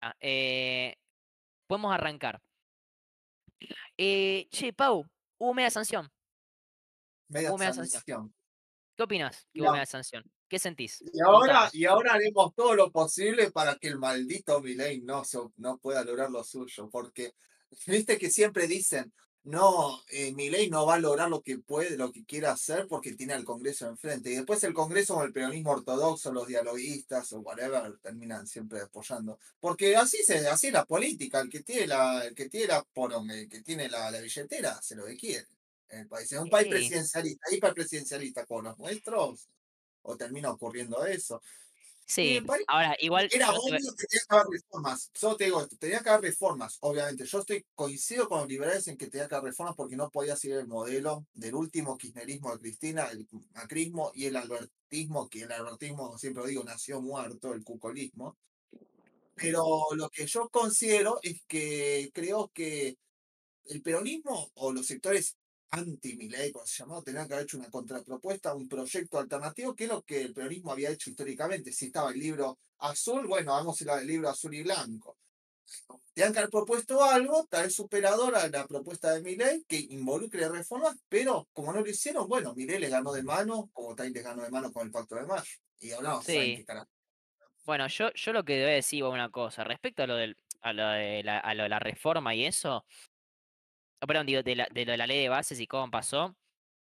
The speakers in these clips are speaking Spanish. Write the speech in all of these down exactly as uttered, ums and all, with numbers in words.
Ah, eh, podemos arrancar. Eh, che, Pau, hubo media sanción. Media Hubo media sanción. sanción. ¿Qué opinas que Y, hubo a- media sanción? ¿Qué sentís? y ahora, Contame. y ahora haremos todo lo posible para que el maldito Milei no, so- no pueda lograr lo suyo, porque viste que siempre dicen, no, eh, Milei no va a lograr lo que puede, lo que quiere hacer porque tiene al Congreso enfrente. Y después el Congreso o el peronismo ortodoxo, los dialoguistas o whatever, terminan siempre apoyando. Porque así, se, así es la política, el que tiene la, el que tiene la, poronga, el que tiene la, la billetera, hace lo que quiere. En el país. En un país Sí, presidencialista, hiperpresidencialista como los nuestros, o termina ocurriendo eso. Y sí. me parece Ahora, que igual era yo te... obvio que tenía que haber reformas. Solo te digo esto, tenía que haber reformas, obviamente. Yo estoy coincido con los liberales en que tenía que haber reformas porque no podía seguir el modelo del último kirchnerismo de Cristina, el macrismo y el albertismo, que el albertismo, siempre lo digo, nació muerto, el cucolismo. Pero lo que yo considero es que creo que el peronismo o los sectores anti-Milei, como se llamó, tenían que haber hecho una contrapropuesta, un proyecto alternativo, que es lo que el peronismo había hecho históricamente. Si estaba el libro azul, bueno, vamos a el libro azul y blanco. Tenían que haber propuesto algo, tal vez superador a la propuesta de Milei, que involucre reformas, pero como no lo hicieron, bueno, Milei le ganó de mano, como tal les ganó de mano con el Pacto de Mayo. Y ahora no saben qué Sí. carajo. Bueno, yo, yo lo que debo decir igual una cosa. Respecto a lo del, a lo de la, a lo de la reforma y eso. Oh, perdón, digo, de, la, de lo de la ley de bases y cómo pasó.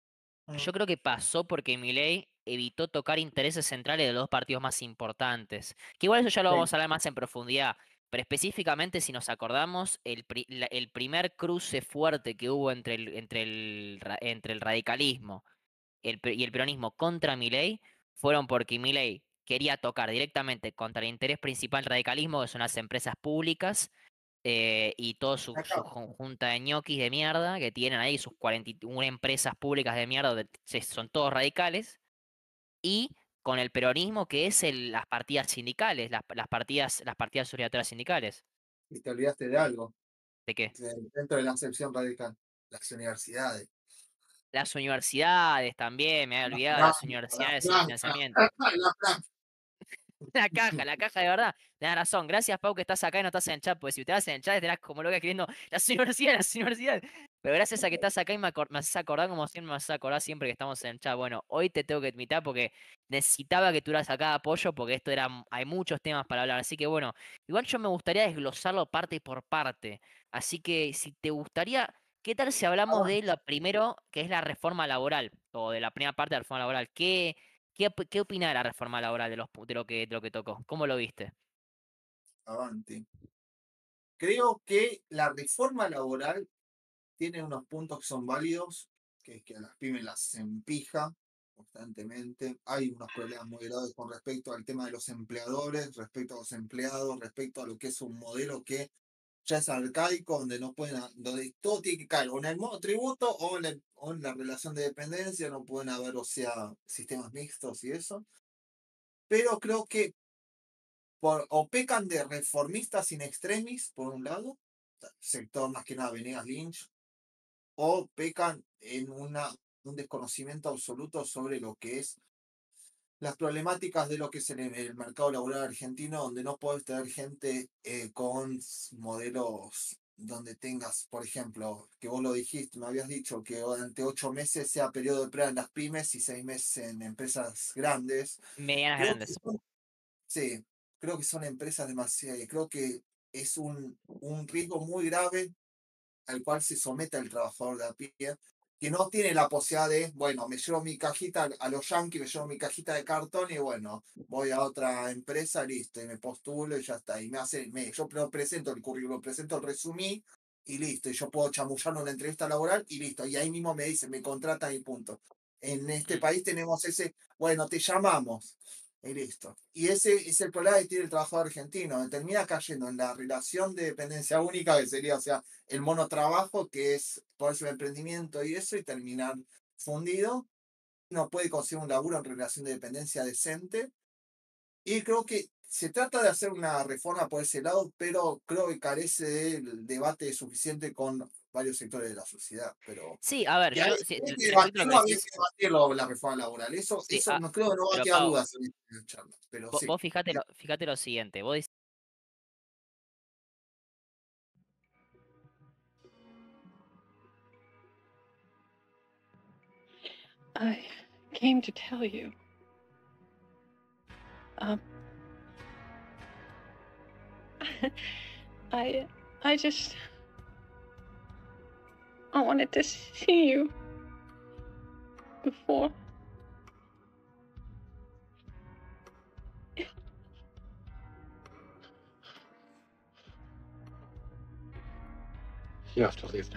Yo Mm, creo que pasó porque Milei evitó tocar intereses centrales de los dos partidos más importantes. Que igual eso ya lo sí, vamos a hablar más en profundidad. Pero específicamente, si nos acordamos, el, pri- la- el primer cruce fuerte que hubo entre el, entre el, ra- entre el radicalismo el pe- y el peronismo contra Milei fueron porque Milei quería tocar directamente contra el interés principal del radicalismo, que son las empresas públicas, eh, y toda su, su acá. conjunta de ñoquis de mierda que tienen ahí, sus cuarenta y una empresas públicas de mierda, donde se- son todos radicales, y con el peronismo, que es el- las partidas sindicales, las, las partidas, las partidas obligatorias sindicales. Y te olvidaste de algo, ¿De qué? dentro de la acepción radical, las universidades. Las universidades también, me había La olvidado de las franja, la universidades y el franja, financiamiento. la franja. La caja, la caja de verdad. Tenés razón. Gracias, Pau, que estás acá y no estás en el chat, porque si te vas en el chat estarás como loca escribiendo las universidades, las universidades. Pero gracias a que estás acá y me, acor- me haces acordar como siempre me haces acordar siempre que estamos en el chat. Bueno, hoy te tengo que invitar porque necesitaba que tuvieras acá de apoyo porque esto era, hay muchos temas para hablar. Así que bueno, igual yo me gustaría desglosarlo parte por parte. Así que si te gustaría, ¿qué tal si hablamos de lo primero, que es la reforma laboral? O de la primera parte de la reforma laboral. ¿Qué, ¿Qué, op- qué opina de la reforma laboral de, los, pu- de, lo que, de lo que tocó? ¿Cómo lo viste? Avanti. Creo que la reforma laboral tiene unos puntos que son válidos, que es que a las pymes las empija constantemente. Hay unos problemas muy graves con respecto al tema de los empleadores, respecto a los empleados, respecto a lo que es un modelo que ya es arcaico, donde no pueden, a- donde todo tiene que caer o en el modo tributo o en, el- o en la relación de dependencia, no pueden haber, o sea, sistemas mixtos y eso. Pero creo que por- o pecan de reformistas in extremis, por un lado, sector más que nada Venegas Lynch, o pecan en una, un desconocimiento absoluto sobre lo que es las problemáticas de lo que es el, el mercado laboral argentino, donde no puedes tener gente eh, con modelos donde tengas, por ejemplo, que vos lo dijiste, me habías dicho que durante ocho meses sea periodo de prueba en las pymes y seis meses en empresas grandes. Medianas Creo que grandes. son Sí, creo que son empresas demasiado, creo que es un, un riesgo muy grave al cual se somete el trabajador de a pie, que no tiene la posibilidad de, bueno, me llevo mi cajita a los yankees, me llevo mi cajita de cartón y bueno, voy a otra empresa, listo, y me postulo y ya está. Y me hace, me, yo lo presento el currículum, presento el resumí y listo, y yo puedo chamullar una entrevista laboral y listo, y ahí mismo me dicen, me contratan y punto. En este Mm. país tenemos ese, bueno, te llamamos. Y listo. Y ese es el problema que tiene el trabajador argentino. Termina cayendo en la relación de dependencia única, que sería, o sea, el monotrabajo, que es ponerse un emprendimiento y eso, y terminar fundido. No puede conseguir un laburo en relación de dependencia decente. Y creo que se trata de hacer una reforma por ese lado, pero creo que carece del debate suficiente con varios sectores de la sociedad. Pero Sí, a ver, que hay, yo, sí, hay que respecto a lo que debatirlo, había que decís, debatirlo la reforma laboral. Eso, sí, eso ah, no creo que no va a pero quedar Pau, dudas en esta charla. Pero vos, sí. vos fíjate, lo, fíjate lo siguiente, vos I came to tell you. Um, I, I just, I wanted to see you before. You have to leave now.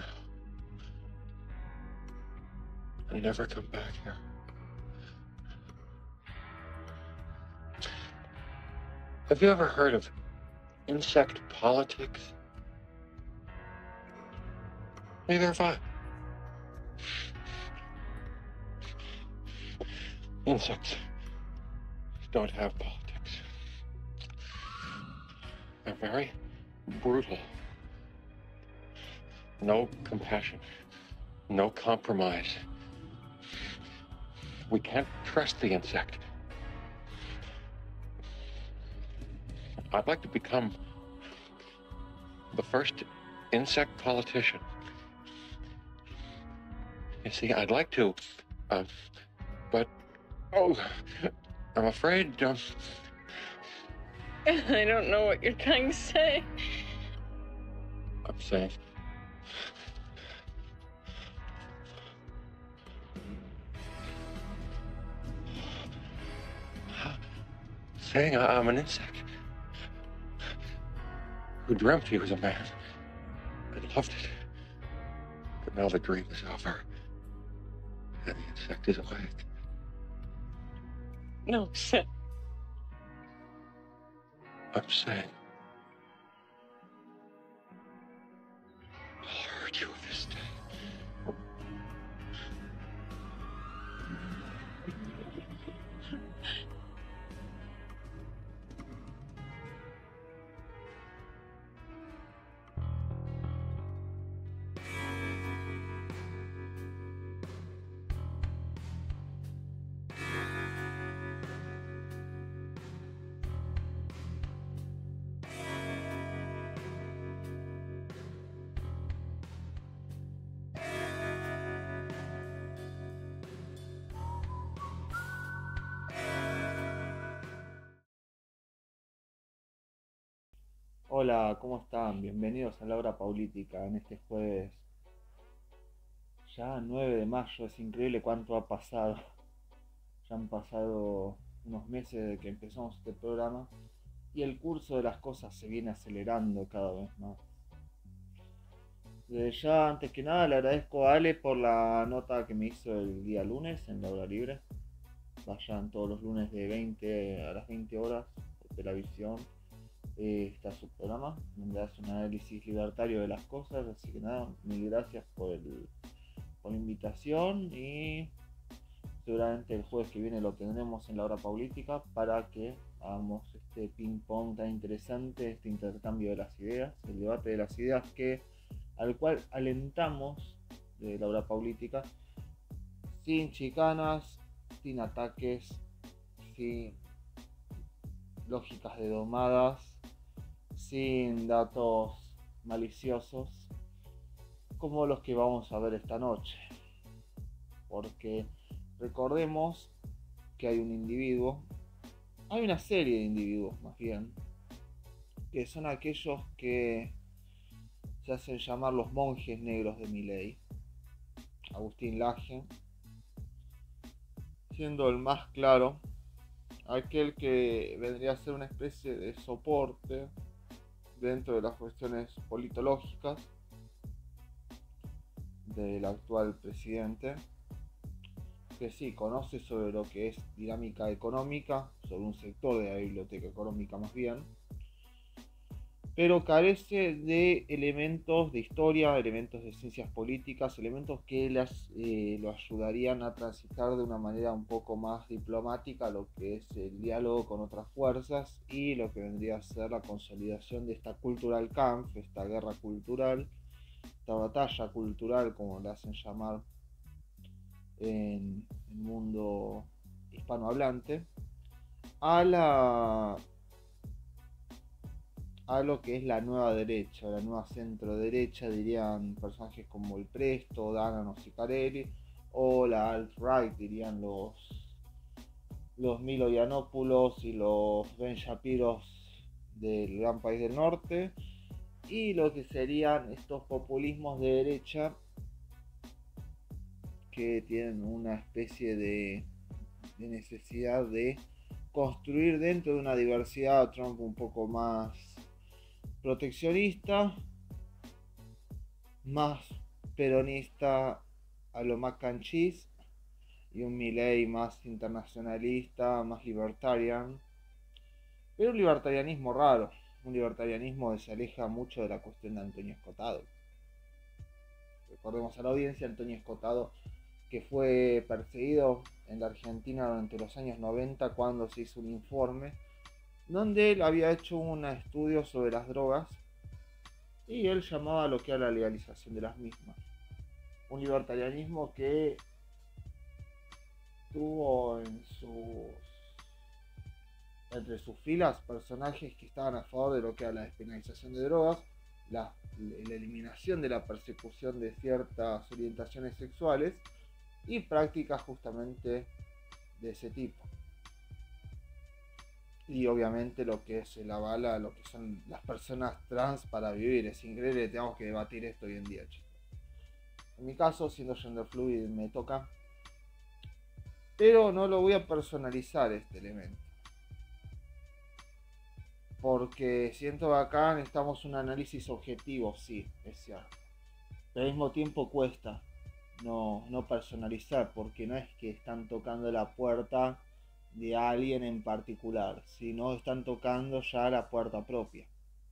And never come back here. Have you ever heard of insect politics? Neither have I. Insects don't have politics. They're very brutal. No compassion. No compromise. We can't trust the insect. I'd like to become the first insect politician. You see, I'd like to, uh, but, oh, I'm afraid, um... I don't know what you're trying to say. I'm saying... saying I- I'm an insect who dreamt he was a man and loved it. But now the dream is over and the insect is awake. No, Seth. I'm saying I'll hurt you this day. Hola, ¿cómo están? Bienvenidos a la hora política en este jueves. Ya nueve de mayo, es increíble cuánto ha pasado. Ya han pasado unos meses desde que empezamos este programa y el curso de las cosas se viene acelerando cada vez más. Desde ya, antes que nada, le agradezco a Ale por la nota que me hizo el día lunes en la hora libre. Vayan todos los lunes de veinte a las veinte horas por Telavisión. Eh, está su programa, donde hace un análisis libertario de las cosas. Así que nada, mil gracias por, el, por la invitación y seguramente el jueves que viene lo tendremos en la hora política para que hagamos este ping pong tan interesante, este intercambio de las ideas, el debate de las ideas que al cual alentamos de la hora política, sin chicanas, sin ataques, sin lógicas de domadas, sin datos maliciosos, como los que vamos a ver esta noche. Porque recordemos que hay un individuo, hay una serie de individuos más bien, que son aquellos que se hacen llamar los monjes negros de Milei. Agustín Laje, siendo el más claro, aquel que vendría a ser una especie de soporte dentro de las cuestiones politológicas del actual presidente, que sí conoce sobre lo que es dinámica económica, sobre un sector de la biblioteca económica más bien, pero carece de elementos de historia, elementos de ciencias políticas, elementos que las, eh, lo ayudarían a transitar de una manera un poco más diplomática lo que es el diálogo con otras fuerzas y lo que vendría a ser la consolidación de esta cultural Kampf, esta guerra cultural, esta batalla cultural, como le hacen llamar en el mundo hispanohablante, a la a lo que es la nueva derecha, la nueva centro derecha, dirían personajes como el Presto, Danano, Sicarelli, o la alt-right, dirían los, los Milo Yiannopoulos y los Ben Shapiros del gran país del norte, y lo que serían estos populismos de derecha que tienen una especie de, de necesidad de construir dentro de una diversidad Trump un poco más proteccionista, más peronista a lo mac and cheese, y un Milley más internacionalista, más libertarian, pero un libertarianismo raro, un libertarianismo que se aleja mucho de la cuestión de Antonio Escotado. Recordemos a la audiencia, Antonio Escotado, que fue perseguido en la Argentina durante los años noventa cuando se hizo un informe donde él había hecho un estudio sobre las drogas y él llamaba a lo que era la legalización de las mismas. Un libertarianismo que tuvo en sus entre sus filas personajes que estaban a favor de lo que era la despenalización de drogas, la, la eliminación de la persecución de ciertas orientaciones sexuales y prácticas justamente de ese tipo. Y obviamente lo que es el aval a lo que son las personas trans para vivir. Es increíble que tengamos que debatir esto hoy en día, chicos. En mi caso, siendo gender fluid, me toca, pero no lo voy a personalizar este elemento, porque siento que acá necesitamos un análisis objetivo, sí, es cierto, pero al mismo tiempo cuesta no, no personalizar, porque no es que están tocando la puerta de alguien en particular, sino están tocando ya la puerta propia.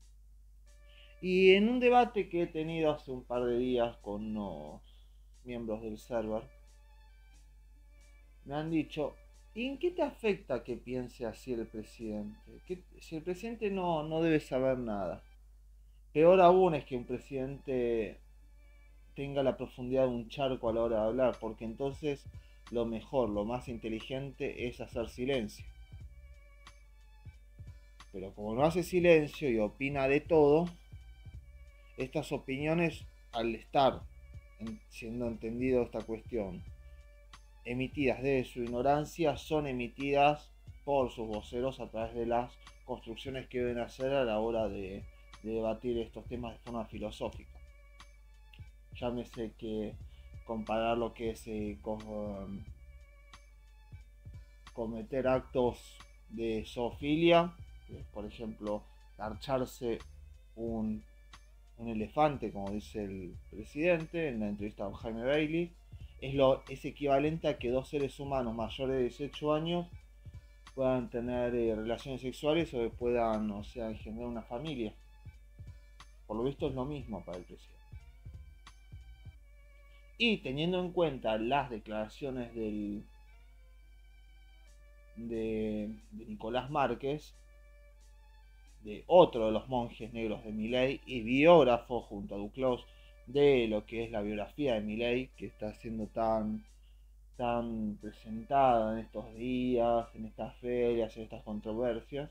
Y en un debate que he tenido hace un par de días con unos miembros del server, me han dicho: ¿y en qué te afecta que piense así el presidente? ¿Qué, si el presidente no, no debe saber nada? Peor aún es que un presidente tenga la profundidad de un charco a la hora de hablar, porque entonces lo mejor, lo más inteligente es hacer silencio. Pero como no hace silencio y opina de todo, estas opiniones, al estar en, siendo entendido esta cuestión, emitidas de su ignorancia, son emitidas por sus voceros a través de las construcciones que deben hacer a la hora de, de debatir estos temas de forma filosófica. Llámese que comparar lo que es eh, con, cometer actos de zoofilia, por ejemplo, garcharse un, un elefante, como dice el presidente en la entrevista con Jaime Bailey, es, lo, es equivalente a que dos seres humanos mayores de dieciocho años puedan tener eh, relaciones sexuales o que puedan, o sea, engendrar una familia. Por lo visto es lo mismo para el presidente. Y teniendo en cuenta las declaraciones del, de, de Nicolás Márquez, de otro de los monjes negros de Milei y biógrafo junto a Duclos de lo que es la biografía de Milei, que está siendo tan, tan presentada en estos días, en estas ferias, en estas controversias,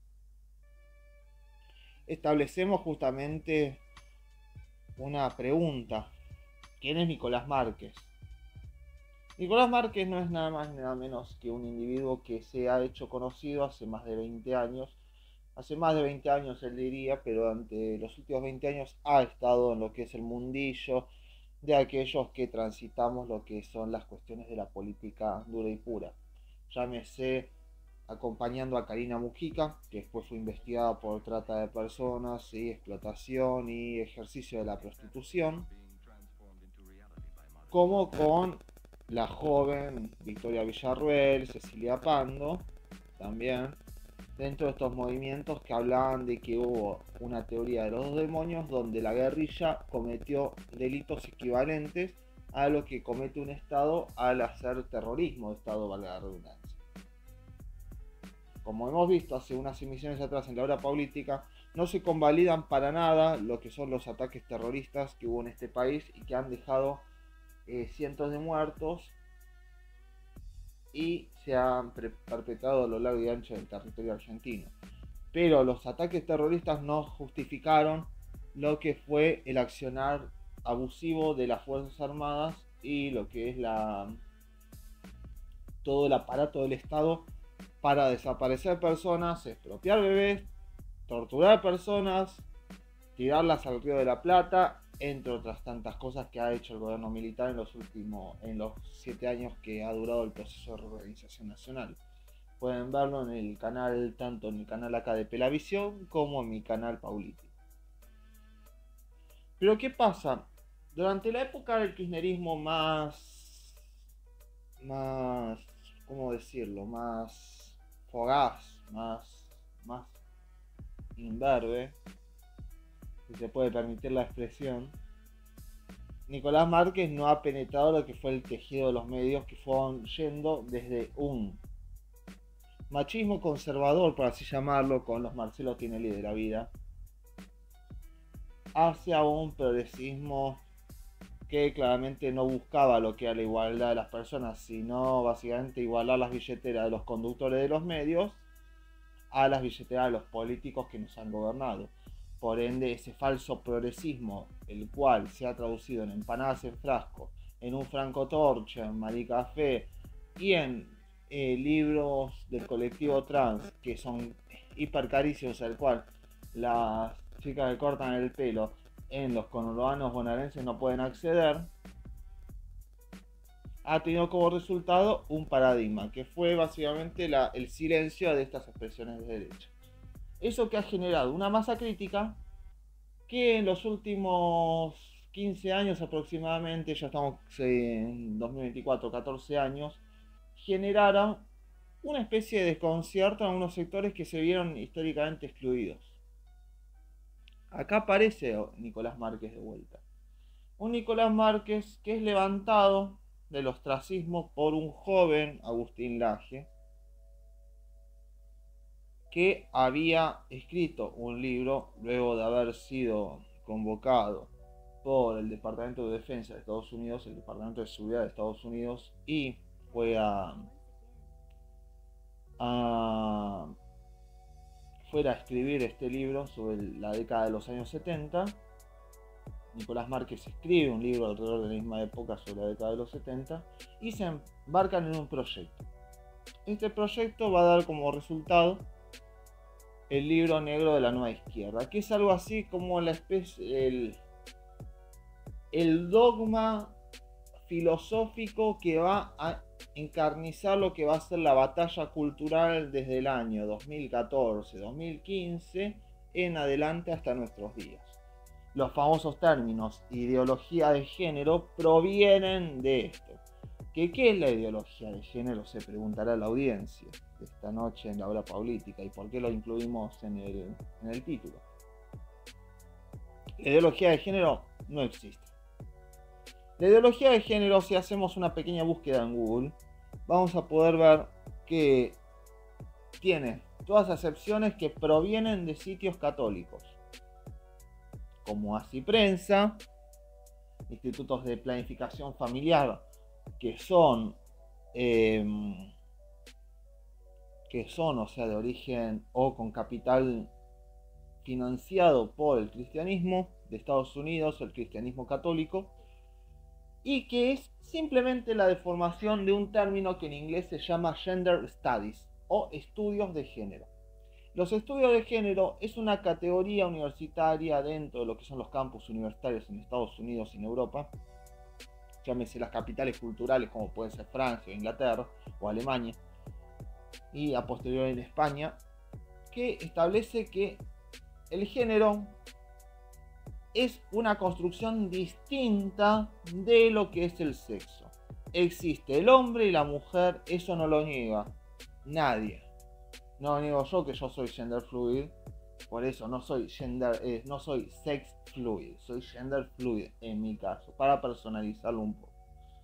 establecemos justamente una pregunta: ¿quién es Nicolás Márquez? Nicolás Márquez no es nada más ni nada menos que un individuo que se ha hecho conocido hace más de veinte años. Hace más de veinte años él diría, pero durante los últimos veinte años ha estado en lo que es el mundillo de aquellos que transitamos lo que son las cuestiones de la política dura y pura. Llámese acompañando a Karina Mujica, que después fue investigada por trata de personas y explotación y ejercicio de la prostitución, como con la joven Victoria Villarruel, Cecilia Pando, también dentro de estos movimientos que hablaban de que hubo una teoría de los dos demonios donde la guerrilla cometió delitos equivalentes a lo que comete un Estado al hacer terrorismo de Estado, valga la redundancia. Como hemos visto hace unas emisiones atrás en la hora política, no se convalidan para nada lo que son los ataques terroristas que hubo en este país y que han dejado eh, cientos de muertos y se han perpetrado a lo largo y ancho del territorio argentino. Pero los ataques terroristas no justificaron lo que fue el accionar abusivo de las Fuerzas Armadas y lo que es la todo el aparato del Estado para desaparecer personas, expropiar bebés, torturar personas, tirarlas al Río de la Plata, entre otras tantas cosas que ha hecho el gobierno militar en los últimos, en los siete años que ha durado el proceso de reorganización nacional. Pueden verlo en el canal, tanto en el canal acá de Pelavisión como en mi canal Pauliti. Pero ¿qué pasa? Durante la época del kirchnerismo más, más, ¿cómo decirlo? Más fogaz, más, más imberbe, si se puede permitir la expresión, Nicolás Márquez no ha penetrado lo que fue el tejido de los medios, que fueron yendo desde un machismo conservador, por así llamarlo, con los Marcelo Tinelli de la vida, hacia un progresismo que claramente no buscaba lo que era la igualdad de las personas, sino básicamente igualar las billeteras de los conductores de los medios a las billeteras de los políticos que nos han gobernado. Por ende, ese falso progresismo, el cual se ha traducido en empanadas en frasco, en un francotorcha, en Maricafé y en eh, libros del colectivo trans, que son hiper carísimos, al cual las chicas que cortan el pelo en los conurbanos bonaerenses no pueden acceder, ha tenido como resultado un paradigma, que fue básicamente la, el silencio de estas expresiones de derecha. Eso que ha generado una masa crítica que en los últimos quince años aproximadamente, ya estamos en dos mil veinticuatro, catorce años, generaron una especie de desconcierto en algunos sectores que se vieron históricamente excluidos. Acá aparece Nicolás Márquez de vuelta. Un Nicolás Márquez que es levantado del ostracismo por un joven Agustín Laje, que había escrito un libro luego de haber sido convocado por el Departamento de Defensa de Estados Unidos, el Departamento de Seguridad de Estados Unidos, y fue a, a fuera a escribir este libro sobre la década de los años setenta. Nicolás Márquez escribe un libro alrededor de la misma época sobre la década de los setenta y se embarcan en un proyecto. Este proyecto va a dar como resultado el libro negro de la nueva izquierda, que es algo así como la especie, el, el dogma filosófico que va a encarnizar lo que va a ser la batalla cultural desde el año dos mil catorce dos mil quince en adelante hasta nuestros días. Los famosos términos ideología de género provienen de esto. ¿Qué, ¿Qué es la ideología de género? Se preguntará la audiencia de esta noche en la hora paulítica, y por qué lo incluimos en el, en el título. La ideología de género no existe. La ideología de género, si hacemos una pequeña búsqueda en Google, vamos a poder ver que tiene todas las excepciones que provienen de sitios católicos, como Así Prensa, institutos de planificación familiar que son eh, que son, o sea, de origen o con capital financiado por el cristianismo de Estados Unidos, el cristianismo católico, y que es simplemente la deformación de un término que en inglés se llama Gender Studies o estudios de género. Los estudios de género es una categoría universitaria dentro de lo que son los campus universitarios en Estados Unidos y en Europa, llámese las capitales culturales como pueden ser Francia, Inglaterra o Alemania, y a posteriori en España, que establece que el género es una construcción distinta de lo que es el sexo. Existe el hombre y la mujer, eso no lo niega nadie. No lo niego yo, que yo soy gender fluid, por eso no soy gender, eh, no soy sex fluid, soy gender fluid en mi caso, para personalizarlo un poco.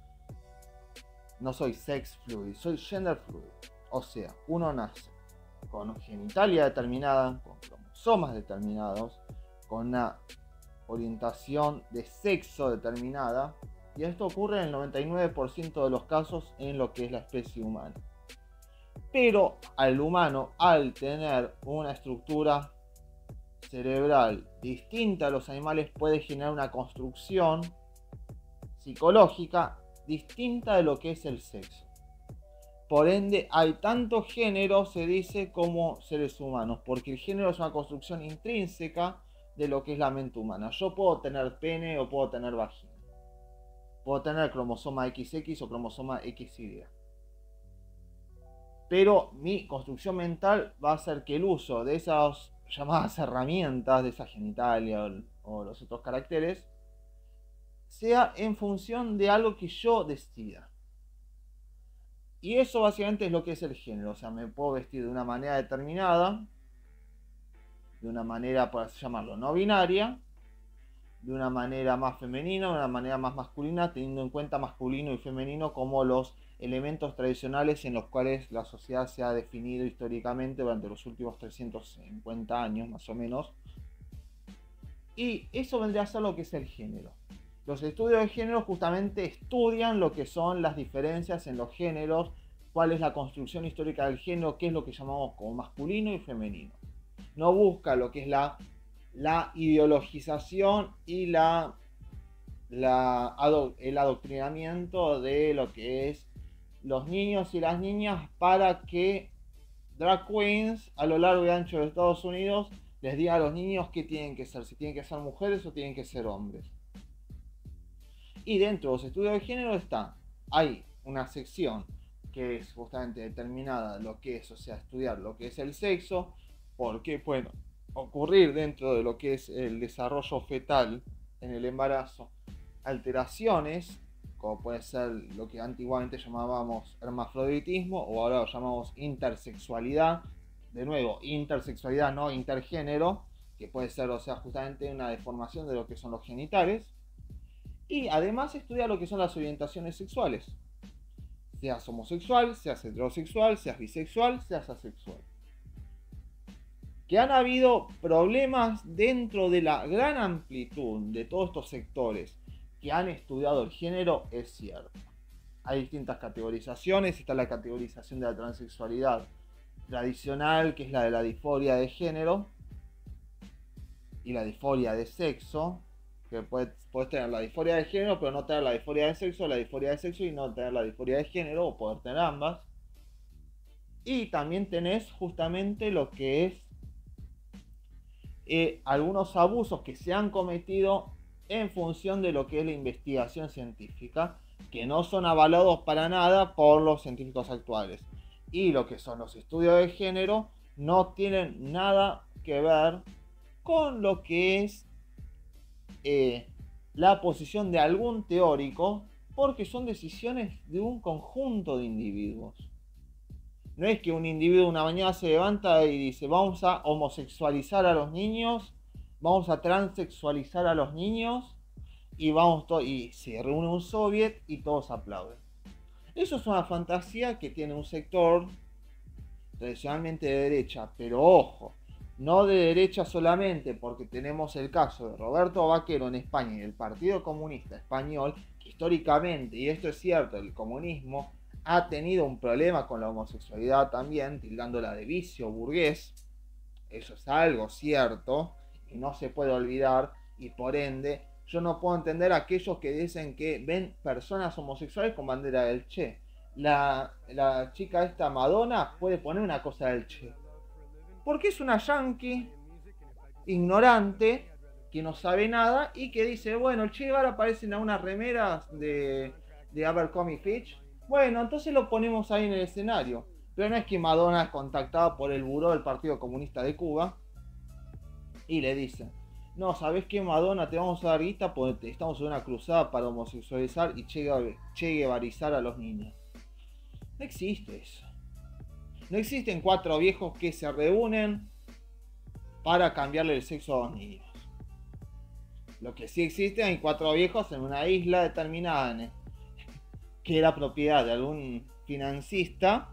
No soy sex fluid, soy gender fluid. O sea, uno nace con genitalia determinada, con cromosomas determinados, con una orientación de sexo determinada, y esto ocurre en el noventa y nueve por ciento de los casos en lo que es la especie humana. Pero al humano, al tener una estructura cerebral distinta a los animales, puede generar una construcción psicológica distinta de lo que es el sexo. Por ende, hay tanto género, se dice, como seres humanos, porque el género es una construcción intrínseca de lo que es la mente humana. Yo puedo tener pene o puedo tener vagina. Puedo tener cromosoma equis equis o cromosoma equis y. Pero mi construcción mental va a hacer que el uso de esas llamadas herramientas, de esa genitalia o, o los otros caracteres, sea en función de algo que yo decida. Y eso básicamente es lo que es el género. O sea, me puedo vestir de una manera determinada, de una manera, por así llamarlo, no binaria, de una manera más femenina, de una manera más masculina, teniendo en cuenta masculino y femenino como los elementos tradicionales en los cuales la sociedad se ha definido históricamente durante los últimos trescientos cincuenta años, más o menos. Y eso vendría a ser lo que es el género. Los estudios de género justamente estudian lo que son las diferencias en los géneros, cuál es la construcción histórica del género, qué es lo que llamamos como masculino y femenino. No busca lo que es la, la ideologización y la, la, el adoctrinamiento de lo que es los niños y las niñas para que drag queens a lo largo y ancho de Estados Unidos les diga a los niños qué tienen que ser, si tienen que ser mujeres o tienen que ser hombres. Y dentro de los estudios de género está, hay una sección que es justamente determinada de lo que es, o sea, estudiar lo que es el sexo, porque pueden ocurrir dentro de lo que es el desarrollo fetal en el embarazo alteraciones, como puede ser lo que antiguamente llamábamos hermafroditismo o ahora lo llamamos intersexualidad. De nuevo, intersexualidad, no intergénero, que puede ser, o sea, justamente una deformación de lo que son los genitales. Y además estudia lo que son las orientaciones sexuales. Seas homosexual, seas heterosexual, seas bisexual, seas asexual. Que han habido problemas dentro de la gran amplitud de todos estos sectores que han estudiado el género, es cierto. Hay distintas categorizaciones. Está la categorización de la transexualidad tradicional, que es la de la disforia de género y la disforia de sexo, que puedes, puedes tener la disforia de género pero no tener la disforia de sexo, la disforia de sexo y no tener la disforia de género, o poder tener ambas. Y también tenés justamente lo que es eh, algunos abusos que se han cometido en función de lo que es la investigación científica, que no son avalados para nada por los científicos actuales. Y lo que son los estudios de género no tienen nada que ver con lo que es eh, la posición de algún teórico, porque son decisiones de un conjunto de individuos. No es que un individuo una mañana se levanta y dice vamos a homosexualizar a los niños, vamos a transexualizar a los niños y, vamos y se reúne un soviet y todos aplauden. Eso es una fantasía que tiene un sector tradicionalmente de derecha, pero ojo, no de derecha solamente, porque tenemos el caso de Roberto Vaquero en España y el Partido Comunista Español, que históricamente, y esto es cierto, el comunismo ha tenido un problema con la homosexualidad también, tildándola de vicio burgués. Eso es algo cierto y no se puede olvidar, y por ende yo no puedo entender a aquellos que dicen que ven personas homosexuales con bandera del Che. La, la chica esta Madonna puede poner una cosa del Che, porque es una yankee ignorante que no sabe nada y que dice, bueno, el Che Guevara aparece en unas remeras de, de Abercrombie Fitch. Bueno, entonces lo ponemos ahí en el escenario. Pero no es que Madonna es contactada por el buró del Partido Comunista de Cuba y le dicen, no, ¿sabes qué, Madonna? Te vamos a dar guita porque estamos en una cruzada para homosexualizar y che, che guevarizar a los niños. No existe eso. No existen cuatro viejos que se reúnen para cambiarle el sexo a los niños. Lo que sí existe, hay cuatro viejos en una isla determinada que era propiedad de algún financista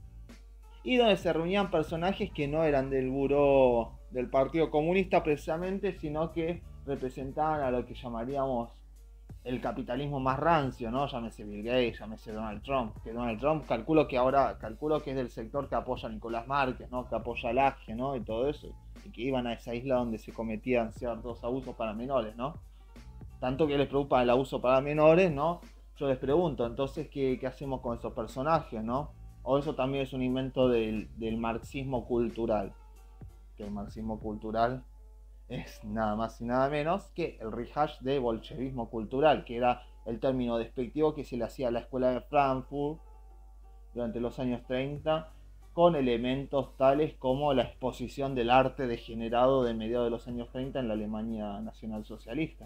y donde se reunían personajes que no eran del buró del Partido Comunista precisamente, sino que representaban a lo que llamaríamos el capitalismo más rancio, ¿no? Llámese Bill Gates, llámese Donald Trump, que Donald Trump calculo que ahora, calculo que es del sector que apoya a Nicolás Márquez, ¿no? Que apoya al A G E, ¿no? Y todo eso, y que iban a esa isla donde se cometían ciertos abusos para menores, ¿no? Tanto que les preocupa el abuso para menores, ¿no? yo les pregunto, entonces, ¿qué, qué hacemos con esos personajes, no? O eso también es un invento del, del marxismo cultural. Que el marxismo cultural es nada más y nada menos que el rehash de bolchevismo cultural, que era el término despectivo que se le hacía a la escuela de Frankfurt durante los años treinta, con elementos tales como la exposición del arte degenerado de mediados de los años treinta en la Alemania nacionalsocialista.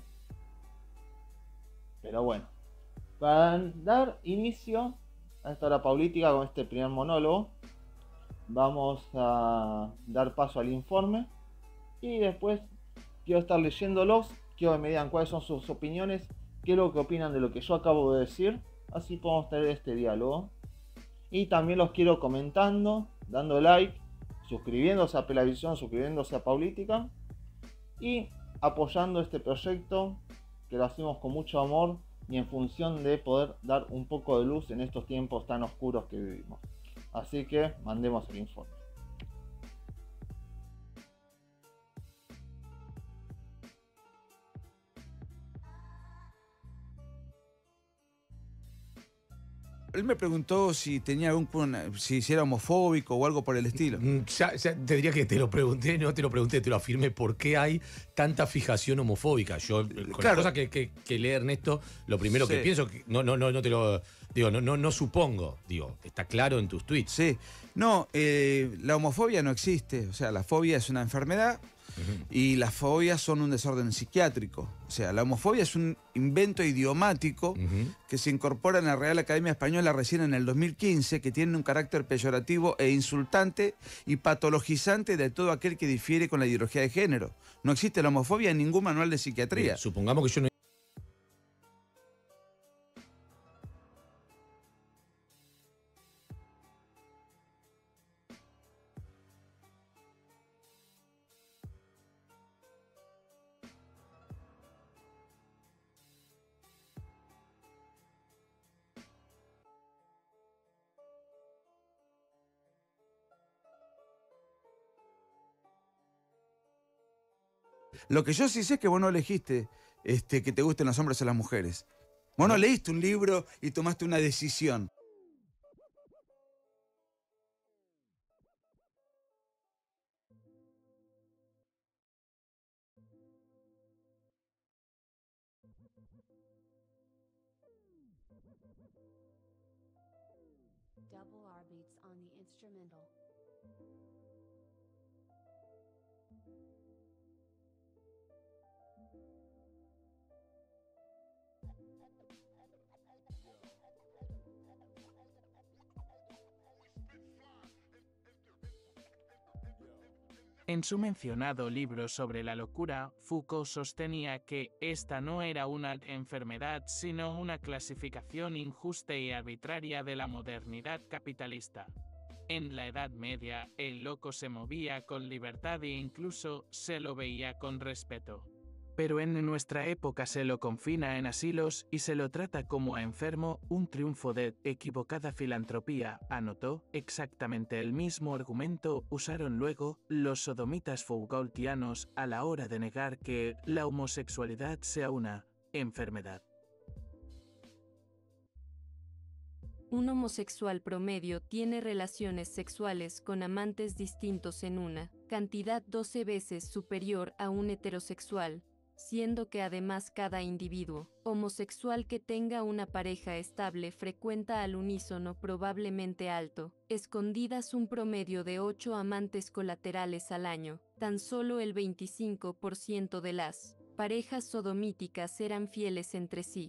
Pero bueno, para dar inicio a esta hora política con este primer monólogo, vamos a dar paso al informe y después quiero estar leyéndolos, quiero que me digan cuáles son sus opiniones, qué es lo que opinan de lo que yo acabo de decir, así podemos tener este diálogo. Y también los quiero comentando, dando like, suscribiéndose a Pelavisión, suscribiéndose a Paulítica y apoyando este proyecto que lo hacemos con mucho amor y en función de poder dar un poco de luz en estos tiempos tan oscuros que vivimos. Así que mandemos el informe. Él me preguntó si tenía algún si, si era homofóbico o algo por el estilo. Ya, ya te diría que te lo pregunté, no te lo pregunté, te lo afirmé. ¿Por qué hay tanta fijación homofóbica? Yo, con claro. las cosas que, que, que lee Ernesto, lo primero sí. que pienso, que no, no, no, no te lo digo, no, no, no supongo, digo, está claro en tus tweets. Sí, no, eh, la homofobia no existe, o sea, la fobia es una enfermedad. Uh-huh. Y las fobias son un desorden psiquiátrico. O sea, la homofobia es un invento idiomático uh-huh. que se incorpora en la Real Academia Española recién en el dos mil quince, que tiene un carácter peyorativo e insultante y patologizante de todo aquel que difiere con la ideología de género. No existe la homofobia en ningún manual de psiquiatría. Bien, supongamos que yo no... Lo que yo sí sé es que vos no elegiste este, que te gusten los hombres o las mujeres. Vos no, no leíste un libro y tomaste una decisión. Double R beats on the instrumental. En su mencionado libro sobre la locura, Foucault sostenía que esta no era una enfermedad sino una clasificación injusta y arbitraria de la modernidad capitalista. En la Edad Media, el loco se movía con libertad e incluso se lo veía con respeto. Pero en nuestra época se lo confina en asilos y se lo trata como a enfermo, un triunfo de equivocada filantropía, anotó. Exactamente el mismo argumento usaron luego los sodomitas Foucaultianos a la hora de negar que la homosexualidad sea una enfermedad. Un homosexual promedio tiene relaciones sexuales con amantes distintos en una cantidad doce veces superior a un heterosexual, siendo que además cada individuo homosexual que tenga una pareja estable frecuenta al unísono probablemente alto, escondidas un promedio de ocho amantes colaterales al año. Tan solo el veinticinco por ciento de las parejas sodomíticas eran fieles entre sí.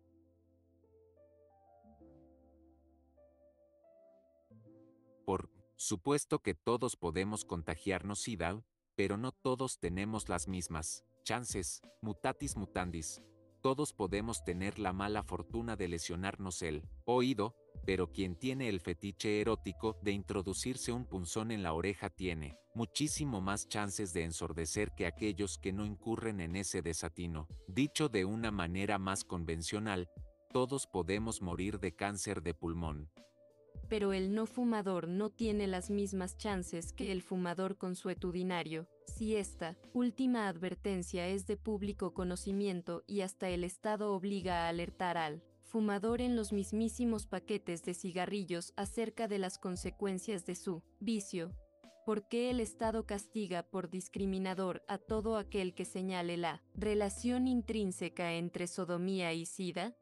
Por supuesto que todos podemos contagiarnos SIDA, pero no todos tenemos las mismas chances, mutatis mutandis. Todos podemos tener la mala fortuna de lesionarnos el oído, pero quien tiene el fetiche erótico de introducirse un punzón en la oreja tiene muchísimo más chances de ensordecer que aquellos que no incurren en ese desatino. Dicho de una manera más convencional, todos podemos morir de cáncer de pulmón. Pero el no fumador no tiene las mismas chances que el fumador consuetudinario. Si esta última advertencia es de público conocimiento y hasta el Estado obliga a alertar al fumador en los mismísimos paquetes de cigarrillos acerca de las consecuencias de su vicio. ¿Por qué el Estado castiga por discriminador a todo aquel que señale la relación intrínseca entre sodomía y sida?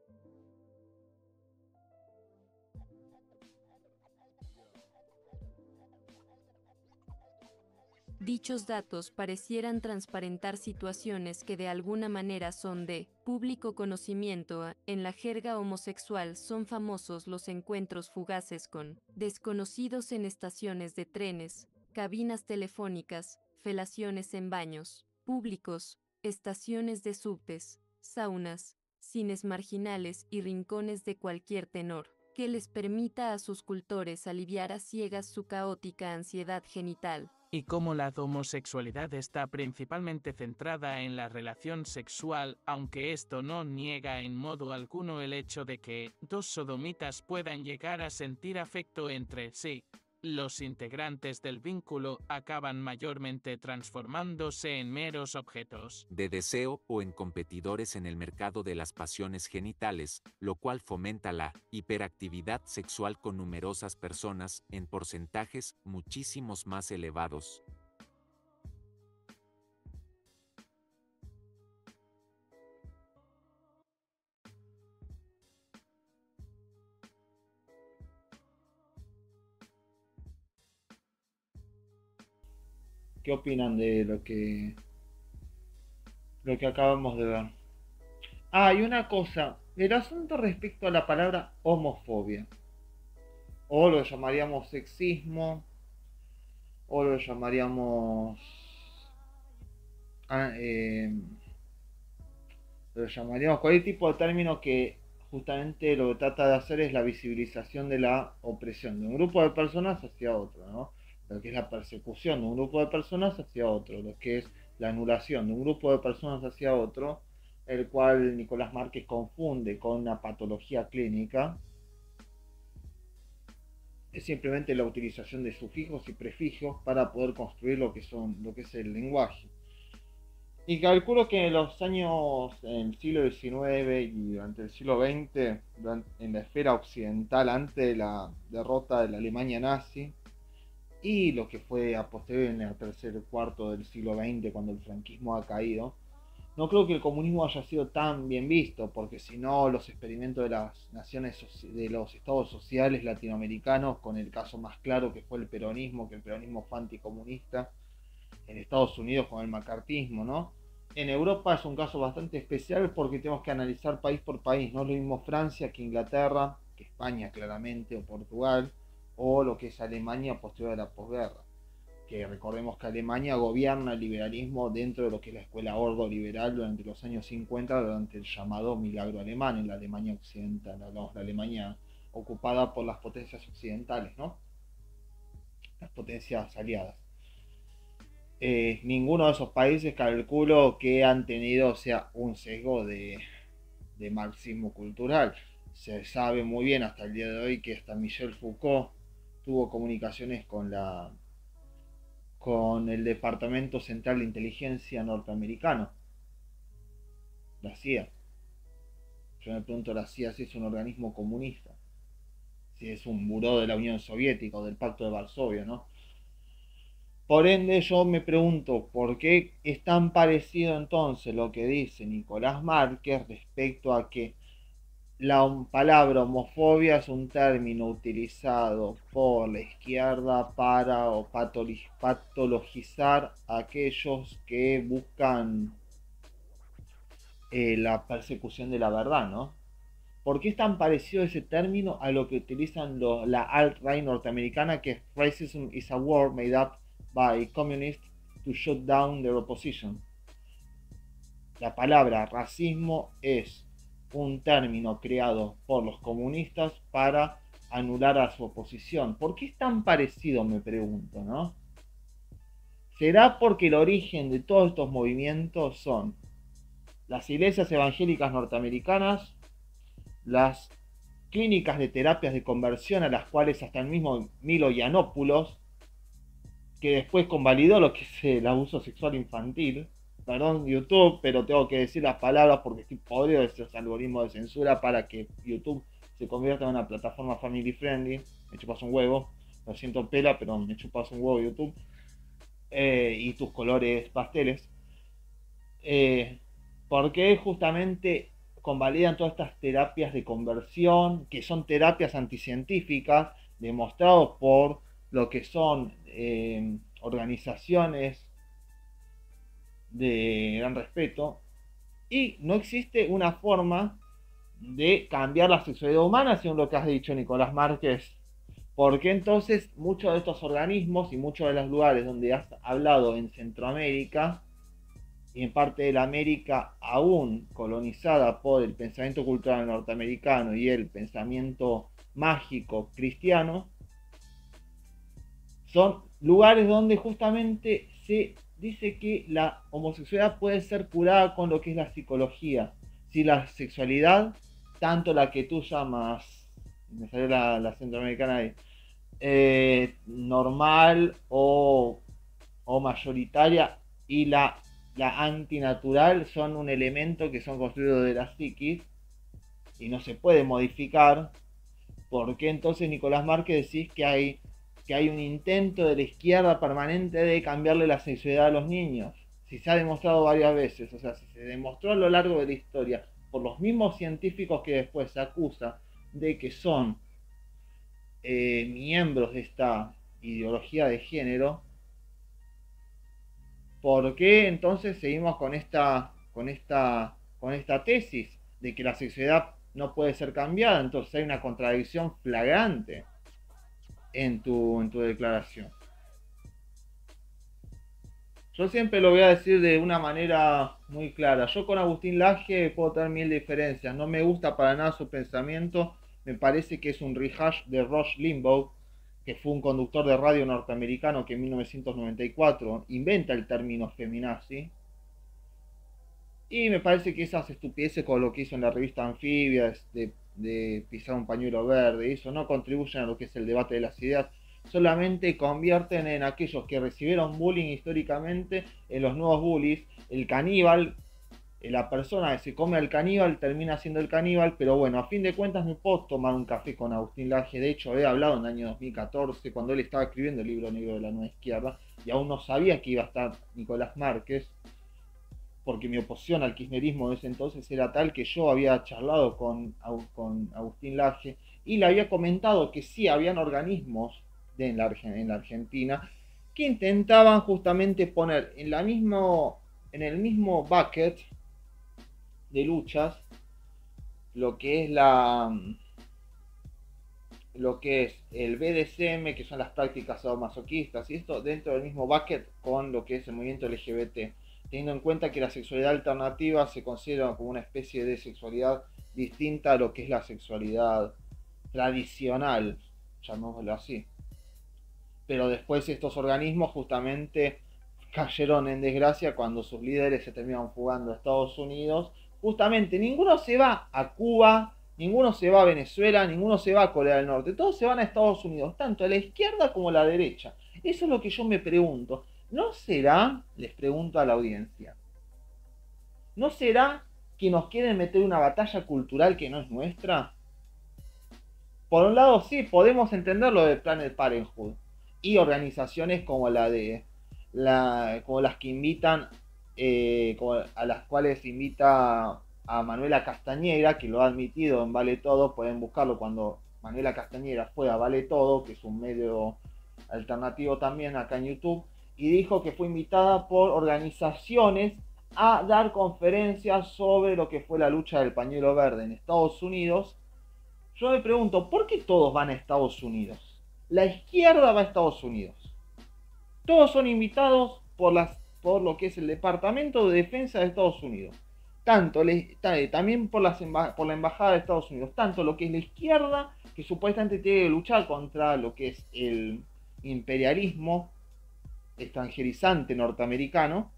Dichos datos parecieran transparentar situaciones que de alguna manera son de público conocimiento. En la jerga homosexual son famosos los encuentros fugaces con desconocidos en estaciones de trenes, cabinas telefónicas, felaciones en baños públicos, estaciones de subtes, saunas, cines marginales y rincones de cualquier tenor, que les permita a sus cultores aliviar a ciegas su caótica ansiedad genital. Y como la homosexualidad está principalmente centrada en la relación sexual, aunque esto no niega en modo alguno el hecho de que dos sodomitas puedan llegar a sentir afecto entre sí, los integrantes del vínculo acaban mayormente transformándose en meros objetos de deseo o en competidores en el mercado de las pasiones genitales, lo cual fomenta la hiperactividad sexual con numerosas personas en porcentajes muchísimos más elevados. ¿Qué opinan de lo que lo que acabamos de ver? Ah, y una cosa, el asunto respecto a la palabra homofobia, o lo llamaríamos sexismo, o lo llamaríamos ah, eh, lo llamaríamos cualquier tipo de término que justamente lo que trata de hacer es la visibilización de la opresión de un grupo de personas hacia otro, ¿no? Lo que es la persecución de un grupo de personas hacia otro, lo que es la anulación de un grupo de personas hacia otro, el cual Nicolás Márquez confunde con una patología clínica, es simplemente la utilización de sufijos y prefijos para poder construir lo que son, lo que es el lenguaje. Y calculo que en los años, en el siglo diecinueve y durante el siglo veinte, en la esfera occidental, antes de la derrota de la Alemania nazi, y lo que fue a posteriori en el tercer cuarto del siglo veinte, cuando el franquismo ha caído, no creo que el comunismo haya sido tan bien visto, porque si no, los experimentos de las naciones, de los estados sociales latinoamericanos, con el caso más claro que fue el peronismo, que el peronismo fue anticomunista, en Estados Unidos con el macartismo, ¿no? En Europa es un caso bastante especial porque tenemos que analizar país por país, no es lo mismo Francia que Inglaterra, que España claramente, o Portugal, o lo que es Alemania posterior a la posguerra, que recordemos que Alemania gobierna el liberalismo dentro de lo que es la escuela ordo-liberal durante los años cincuenta, durante el llamado milagro alemán en la Alemania occidental, no, la Alemania ocupada por las potencias occidentales, ¿no? Las potencias aliadas. Eh, ninguno de esos países calculo que han tenido, o sea, un sesgo de, de marxismo cultural. Se sabe muy bien hasta el día de hoy que hasta Michel Foucault tuvo comunicaciones con la con el Departamento Central de Inteligencia norteamericano, la C I A. Yo me pregunto, la C I A si es un organismo comunista, si es un buró de la Unión Soviética o del Pacto de Varsovia, ¿no? Por ende, yo me pregunto por qué es tan parecido entonces lo que dice Nicolás Márquez respecto a que la palabra homofobia es un término utilizado por la izquierda para o patologizar a aquellos que buscan eh, la persecución de la verdad, ¿no? ¿Por qué es tan parecido ese término a lo que utilizan lo, la alt-right norteamericana, que es racism is a word made up by communists to shut down their opposition? La palabra racismo es un término creado por los comunistas para anular a su oposición. ¿Por qué es tan parecido, me pregunto, ¿no? ¿Será porque el origen de todos estos movimientos son las iglesias evangélicas norteamericanas, las clínicas de terapias de conversión a las cuales hasta el mismo Milo Yiannopoulos, que después convalidó lo que es el abuso sexual infantil, perdón YouTube, pero tengo que decir las palabras porque estoy podrido de esos algoritmos de censura para que YouTube se convierta en una plataforma family friendly. Me chupas un huevo, lo siento pela, pero me chupas un huevo YouTube. Eh, y tus colores pasteles. Eh, porque justamente convalidan todas estas terapias de conversión, que son terapias anticientíficas, demostrados por lo que son eh, organizaciones de gran respeto, y no existe una forma de cambiar la sexualidad humana, según lo que has dicho, Nicolás Márquez. Porque entonces muchos de estos organismos y muchos de los lugares donde has hablado en Centroamérica y en parte de la América aún colonizada por el pensamiento cultural norteamericano y el pensamiento mágico cristiano, son lugares donde justamente se dice que la homosexualidad puede ser curada con lo que es la psicología. Si la sexualidad, tanto la que tú llamas, me salió la, la centroamericana ahí, eh, normal o, o mayoritaria, y la, la antinatural son un elemento que son construidos de la psiquis y no se puede modificar. ¿Por qué entonces, Nicolás Márquez, decís que hay, que hay un intento de la izquierda permanente de cambiarle la sexualidad a los niños? Si se ha demostrado varias veces, o sea, si se demostró a lo largo de la historia por los mismos científicos que después se acusa de que son eh, miembros de esta ideología de género, ¿por qué entonces seguimos con esta, con esta, con esta tesis de que la sexualidad no puede ser cambiada? Entonces hay una contradicción flagrante en tu, en tu declaración. Yo siempre lo voy a decir de una manera muy clara. Yo con Agustín Laje puedo tener mil diferencias. No me gusta para nada su pensamiento. Me parece que es un rehash de Rush Limbaugh, que fue un conductor de radio norteamericano que en mil novecientos noventa y cuatro inventa el término feminazi. Y me parece que esas estupideces con lo que hizo en la revista Anfibias, de, de pisar un pañuelo verde, eso no contribuyen a lo que es el debate de las ideas. Solamente convierten en aquellos que recibieron bullying históricamente en los nuevos bullies. El caníbal, la persona que se come al caníbal termina siendo el caníbal, pero bueno, a fin de cuentas me puedo tomar un café con Agustín Laje. De hecho, he hablado en el año dos mil catorce, cuando él estaba escribiendo el libro negro de la nueva izquierda, y aún no sabía que iba a estar Nicolás Márquez, porque mi oposición al kirchnerismo de ese entonces era tal que yo había charlado con, con Agustín Laje y le había comentado que sí habían organismos de, en, la, en la Argentina que intentaban justamente poner en, la mismo, en el mismo bucket de luchas lo que es la lo que es el B D S M, que son las prácticas sadomasoquistas, y esto dentro del mismo bucket con lo que es el movimiento L G B T, teniendo en cuenta que la sexualidad alternativa se considera como una especie de sexualidad distinta a lo que es la sexualidad tradicional, llamémoslo así. Pero después estos organismos justamente cayeron en desgracia cuando sus líderes se terminaron fugando a Estados Unidos. Justamente ninguno se va a Cuba, ninguno se va a Venezuela, ninguno se va a Corea del Norte, todos se van a Estados Unidos, tanto la izquierda como la derecha. Eso es lo que yo me pregunto. ¿No será, les pregunto a la audiencia, ¿no será que nos quieren meter una batalla cultural que no es nuestra? Por un lado, sí, podemos entender lo de Planned Parenthood y organizaciones como la de la, como las que invitan, eh, como a las cuales invita a Manuela Castañera, que lo ha admitido en Vale Todo. Pueden buscarlo cuando Manuela Castañera fue a Vale Todo, que es un medio alternativo también acá en YouTube, y dijo que fue invitada por organizaciones a dar conferencias sobre lo que fue la lucha del pañuelo verde en Estados Unidos. Yo me pregunto, ¿por qué todos van a Estados Unidos? La izquierda va a Estados Unidos. Todos son invitados por, las, por lo que es el Departamento de Defensa de Estados Unidos. Tanto le, también por, las, por la Embajada de Estados Unidos. Tanto lo que es la izquierda, que supuestamente tiene que luchar contra lo que es el imperialismo extranjerizante norteamericano,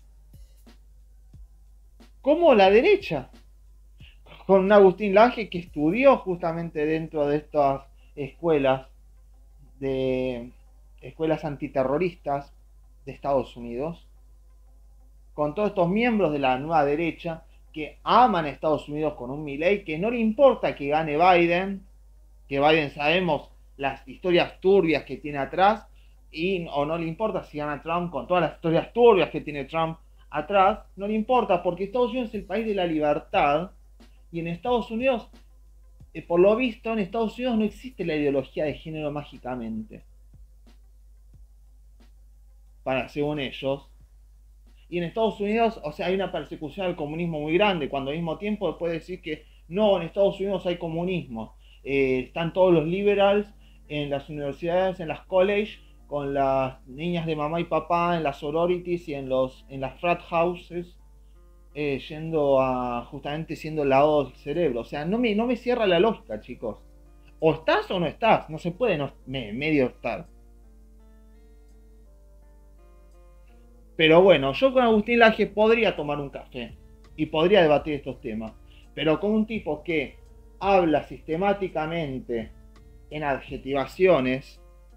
como la derecha, con un Agustín Laje que estudió justamente dentro de estas escuelas de escuelas antiterroristas de Estados Unidos, con todos estos miembros de la nueva derecha que aman a Estados Unidos con un Milei, que no le importa que gane Biden, que Biden sabemos las historias turbias que tiene atrás, y, o no le importa si gana Trump con todas las historias turbias que tiene Trump atrás, no le importa, porque Estados Unidos es el país de la libertad, y en Estados Unidos, eh, por lo visto, en Estados Unidos no existe la ideología de género mágicamente, para según ellos. Y en Estados Unidos, o sea, hay una persecución al comunismo muy grande, cuando al mismo tiempo puede decir que no, en Estados Unidos hay comunismo. Eh, están todos los liberals en las universidades, en las colleges, con las niñas de mamá y papá, en las sororities y en, los, en las frat houses, eh, yendo a, justamente siendo lavado del cerebro. O sea, no me, no me cierra la lógica, chicos. O estás o no estás, no se puede no, me, medio estar. Pero bueno, yo con Agustín Laje podría tomar un café y podría debatir estos temas. Pero con un tipo que habla sistemáticamente en adjetivaciones,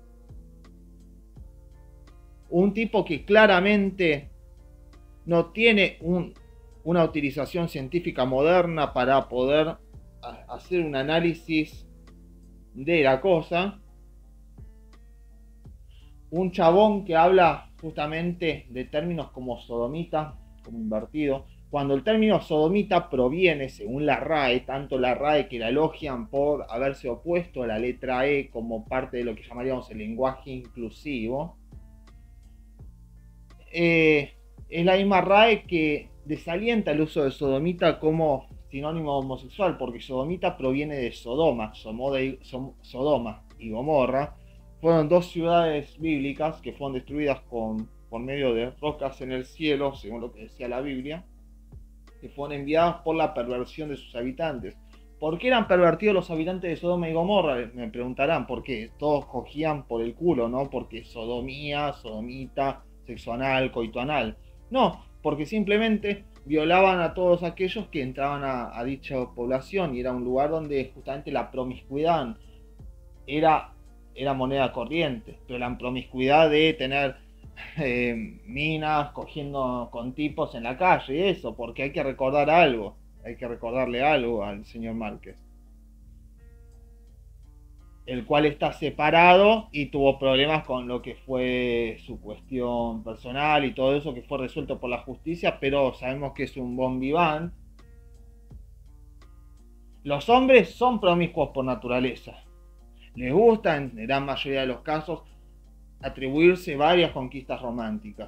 un tipo que claramente no tiene un, una utilización científica moderna para poder hacer un análisis de la cosa, un chabón que habla justamente de términos como sodomita, como invertido, cuando el término sodomita proviene, según la RAE, tanto la RAE que la elogian por haberse opuesto a la letra E como parte de lo que llamaríamos el lenguaje inclusivo, eh, es la misma RAE que desalienta el uso de sodomita como sinónimo homosexual, porque sodomita proviene de Sodoma, Sodoma y Gomorra. Fueron dos ciudades bíblicas que fueron destruidas con, por medio de rocas en el cielo, según lo que decía la Biblia, que fueron enviadas por la perversión de sus habitantes. ¿Por qué eran pervertidos los habitantes de Sodoma y Gomorra? Me preguntarán, porque todos cogían por el culo, ¿no? Porque sodomía, sodomita, sexo anal, coito anal. No, porque simplemente violaban a todos aquellos que entraban a, a dicha población, y era un lugar donde justamente la promiscuidad era... era moneda corriente, pero la promiscuidad de tener eh, minas cogiendo con tipos en la calle, eso, porque hay que recordar algo, hay que recordarle algo al señor Márquez, el cual está separado y tuvo problemas con lo que fue su cuestión personal y todo eso que fue resuelto por la justicia, pero sabemos que es un bon vivant. Los hombres son promiscuos por naturaleza. Les gusta, en gran mayoría de los casos, atribuirse varias conquistas románticas.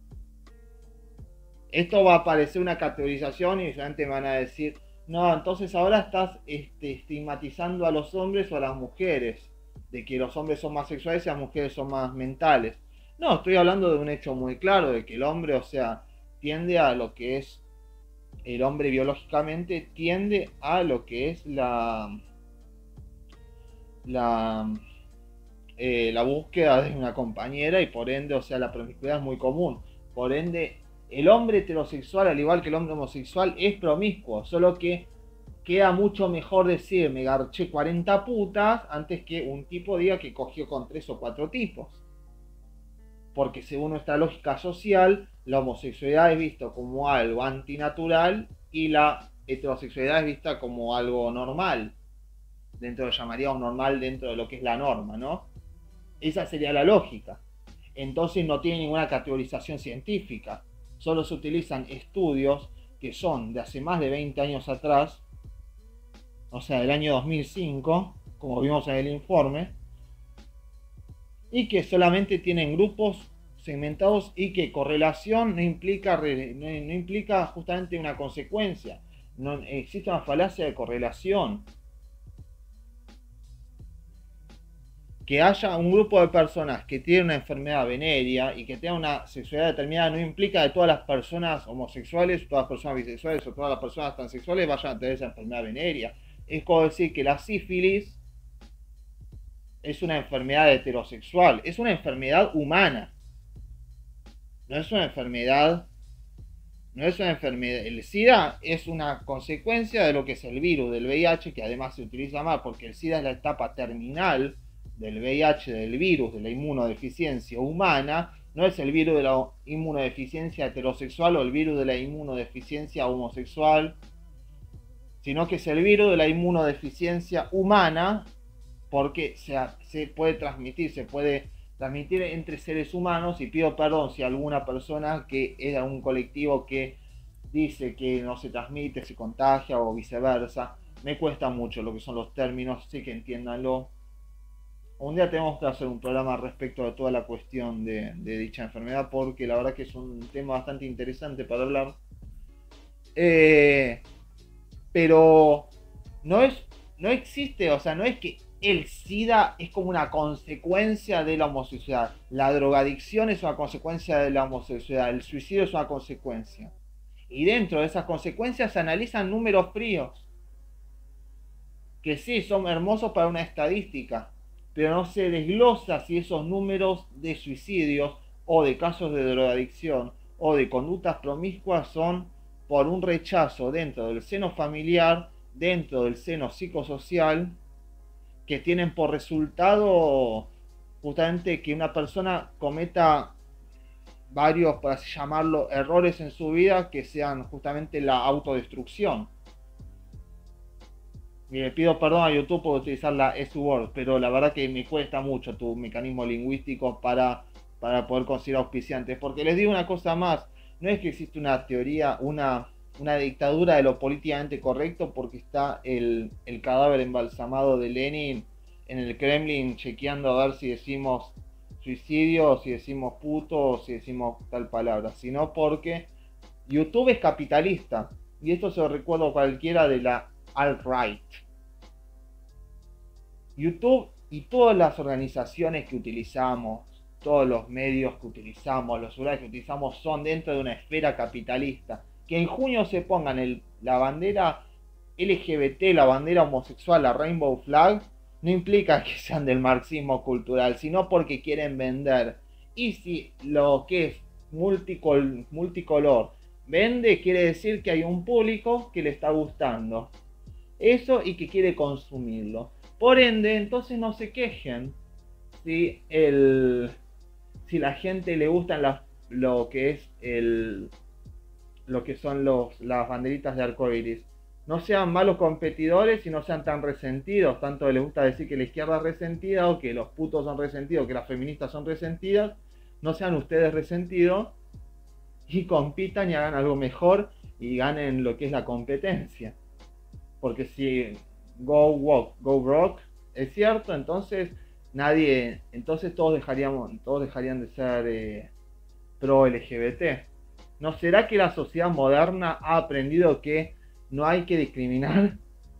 Esto va a parecer una categorización y solamente van a decir, no, entonces ahora estás este, estigmatizando a los hombres o a las mujeres, de que los hombres son más sexuales y las mujeres son más mentales. No, estoy hablando de un hecho muy claro, de que el hombre, o sea, tiende a lo que es, el hombre biológicamente tiende a lo que es la... La, eh, la búsqueda de una compañera, y por ende, o sea, la promiscuidad es muy común. Por ende, el hombre heterosexual, al igual que el hombre homosexual, es promiscuo, solo que queda mucho mejor decir me garché cuarenta putas antes que un tipo diga que cogió con tres o cuatro tipos. Porque según nuestra lógica social, la homosexualidad es vista como algo antinatural y la heterosexualidad es vista como algo normal, dentro de lo que llamaríamos normal, dentro de lo que es la norma, ¿no? Esa sería la lógica. Entonces no tiene ninguna categorización científica. Solo se utilizan estudios que son de hace más de veinte años atrás, o sea, del año dos mil cinco, como vimos en el informe, y que solamente tienen grupos segmentados y que correlación no implica, no, no implica justamente una consecuencia. No existe una falacia de correlación. Que haya un grupo de personas que tienen una enfermedad venérea y que tengan una sexualidad determinada no implica que todas las personas homosexuales, todas las personas bisexuales o todas las personas transexuales vayan a tener esa enfermedad venérea. Es como decir que la sífilis es una enfermedad heterosexual, es una enfermedad humana. No es una enfermedad, no es una enfermedad. El SIDA es una consecuencia de lo que es el virus del V I H, que además se utiliza más porque el SIDA es la etapa terminal del V I H, del virus, de la inmunodeficiencia humana. no es el virus de la inmunodeficiencia heterosexual o el virus de la inmunodeficiencia homosexual, sino que es el virus de la inmunodeficiencia humana, porque se, se puede transmitir, se puede transmitir entre seres humanos. Y pido perdón si alguna persona que es de algún colectivo que dice que no se transmite, se contagia o viceversa. Me cuesta mucho lo que son los términos, sí que entiéndanlo. Un día tenemos que hacer un programa respecto de toda la cuestión de, de dicha enfermedad, porque la verdad que es un tema bastante interesante para hablar. Eh, pero no es, no existe, o sea, no es que el SIDA es como una consecuencia de la homosexualidad. La drogadicción es una consecuencia de la homosexualidad. El suicidio es una consecuencia. Y dentro de esas consecuencias se analizan números fríos, que sí, son hermosos para una estadística, pero no se desglosa si esos números de suicidios o de casos de drogadicción o de conductas promiscuas son por un rechazo dentro del seno familiar, dentro del seno psicosocial, que tienen por resultado justamente que una persona cometa varios, por así llamarlo, errores en su vida que sean justamente la autodestrucción. Y le pido perdón a YouTube por utilizar la S-word, pero la verdad que me cuesta mucho tu mecanismo lingüístico para, para poder considerar auspiciantes. Porque les digo una cosa más, no es que existe una teoría, una, una dictadura de lo políticamente correcto, porque está el, el cadáver embalsamado de Lenin en el Kremlin chequeando a ver si decimos suicidio, si decimos puto, o si decimos tal palabra, sino porque YouTube es capitalista. Y esto se lo recuerdo a cualquiera de la alt-right. YouTube y todas las organizaciones que utilizamos, todos los medios que utilizamos, los celulares que utilizamos son dentro de una esfera capitalista. Que en junio se pongan el, la bandera L G B T, la bandera homosexual, la Rainbow Flag, no implica que sean del marxismo cultural, sino porque quieren vender. Y si lo que es multicol, multicolor vende, quiere decir que hay un público que le está gustando eso y que quiere consumirlo. Por ende, entonces no se quejen si, el, si la gente le gustan las, lo que es el, lo que son los, las banderitas de arcoiris. No sean malos competidores y no sean tan resentidos. Tanto les gusta decir que la izquierda es resentida, o que los putos son resentidos, o que las feministas son resentidas. No sean ustedes resentidos y compitan y hagan algo mejor y ganen lo que es la competencia. Porque si go walk, go rock es cierto, entonces nadie, entonces todos dejaríamos, todos dejarían de ser eh, pro L G B T. ¿No será que la sociedad moderna ha aprendido que no hay que discriminar?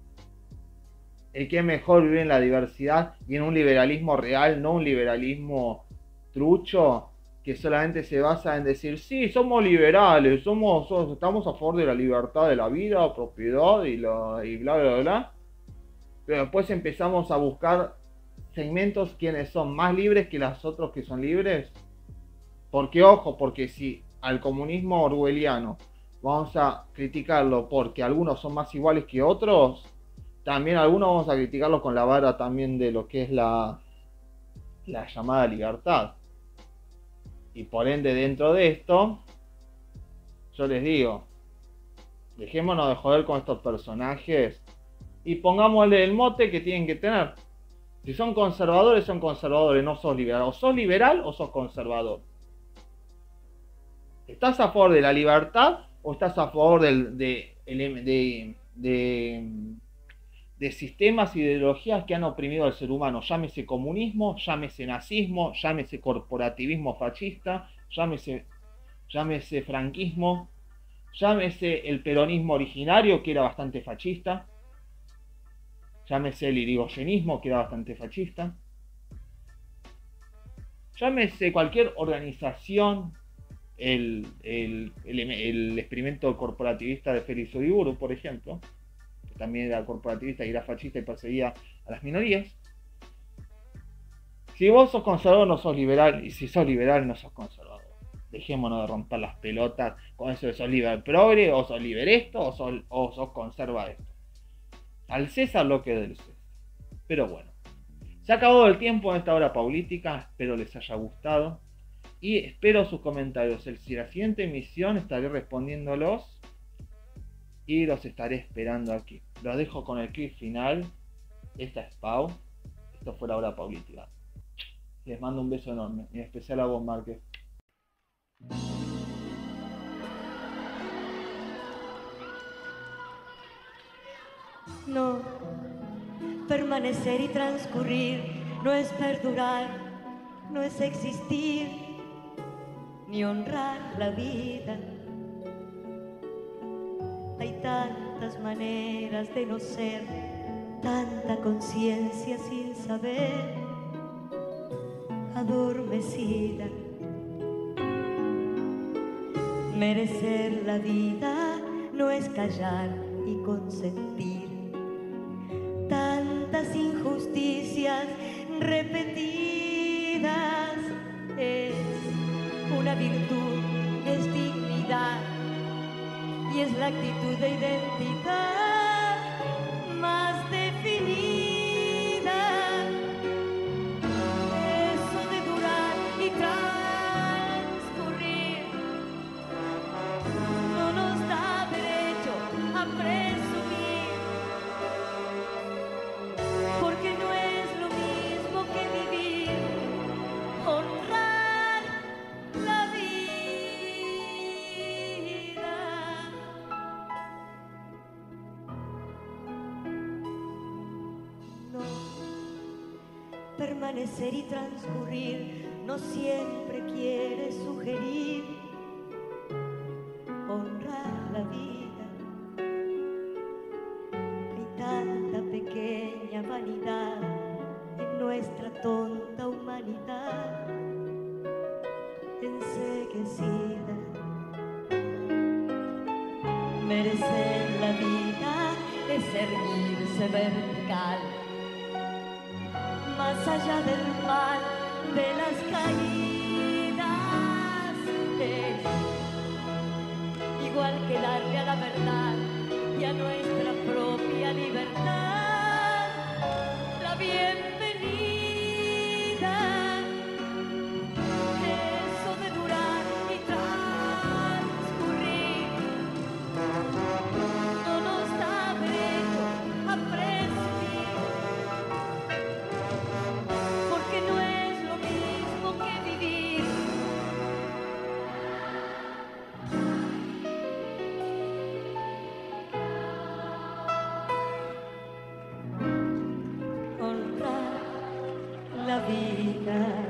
El que es mejor vivir en la diversidad y en un liberalismo real, no un liberalismo trucho que solamente se basa en decir, sí, somos liberales, somos, somos estamos a favor de la libertad de la vida, propiedad y, la, y bla, bla, bla. Pero después empezamos a buscar segmentos quienes son más libres que los otros que son libres. Porque, ojo, porque si al comunismo orwelliano vamos a criticarlo porque algunos son más iguales que otros, también algunos vamos a criticarlos con la vara también de lo que es la, la llamada libertad. Y por ende, dentro de esto, yo les digo, dejémonos de joder con estos personajes y pongámosle el mote que tienen que tener. Si son conservadores, son conservadores, no sos liberal. O sos liberal o sos conservador. ¿Estás a favor de la libertad o estás a favor del, de, de, de, de sistemas y ideologías que han oprimido al ser humano? Llámese comunismo, llámese nazismo, llámese corporativismo fascista, llámese, llámese franquismo, llámese el peronismo originario, que era bastante fascista, llámese el irigoyenismo, que era bastante fascista, llámese cualquier organización, el, el, el, el experimento corporativista de Félix Uriburu, por ejemplo, que también era corporativista y era fascista y perseguía a las minorías. Si vos sos conservador, no sos liberal, y si sos liberal, no sos conservador. Dejémonos de romper las pelotas con eso de sos liberal progre, o sos liber esto, o sos, o sos conserva esto. Al César lo que es del César. Pero bueno, se ha acabado el tiempo en esta hora política, espero les haya gustado. Y espero sus comentarios. En la siguiente emisión estaré respondiéndolos y los estaré esperando aquí. Los dejo con el clip final. Esta es Pau. Esto fue la hora política. Les mando un beso enorme, en especial a vos, Márquez. No, permanecer y transcurrir no es perdurar, no es existir, ni honrar la vida. Hay tantas maneras de no ser, tanta conciencia sin saber, adormecida. Merecer la vida no es callar y consentir tantas injusticias repetidas. Es una virtud, es dignidad y es la actitud de identidad más definida. Eso de durar y transcurrir no nos da derecho a presumir, porque no es lo mismo que vivir, honrar la vida. No, permanecer y transcurrir no siempre quiere sugerir honrar la vida. Hay tanta pequeña vanidad en nuestra tonta humanidad enceguecida. Merecer la vida es erguirse vertical, más allá del mal de las caídas. Es igual que darle a la verdad y a nuestra propia libertad la bienvenida. Eso de durar y transcurrir no nos da derecho a presumir, porque no es lo mismo que vivir. Honrar la vida.